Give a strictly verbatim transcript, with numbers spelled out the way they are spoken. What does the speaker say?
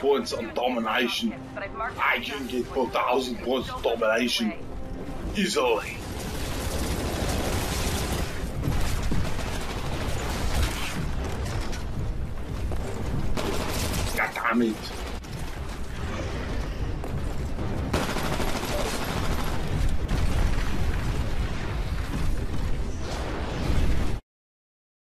points on domination. I can get four thousand points on domination easily. God damn it.